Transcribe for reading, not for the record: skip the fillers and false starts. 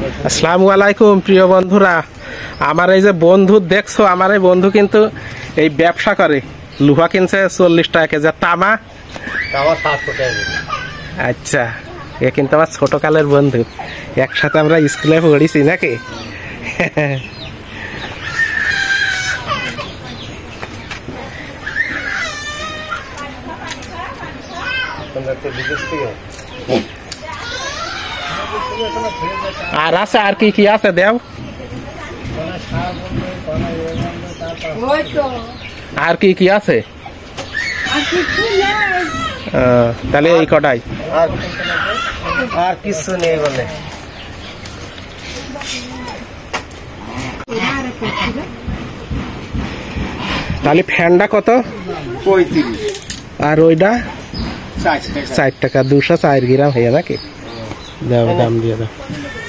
আসসালামু আলাইকুম প্রিয় বন্ধুরা। আমার এই যে বন্ধু দেখছো, আমার এই বন্ধু কিন্তু এই ব্যবসা করে, লোহা কিনছে 40 টাকা কেজি, তামা 700 টাকা। আচ্ছা, এ কিন্তু আমার ছোট কালের বন্ধু, একসাথে আমরা স্কুলে পড়েছি নাকি। আর আছে, আর কি কি আছে দেও, আর কি কি আছে? তাহলে এই কটাই, আর কিছু নেই বলে। তাহলে ফ্যানটা কত? 35। আর ওইটা 60 টাকা। 60 টাকা, 204 গ্রাম হয়ে নাকি? দাও, দাম দিয়ে দাও।